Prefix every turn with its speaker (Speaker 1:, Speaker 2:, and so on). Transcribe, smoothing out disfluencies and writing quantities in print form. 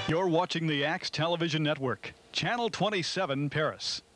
Speaker 1: You're watching the Axe Television Network, Channel 27, Paris.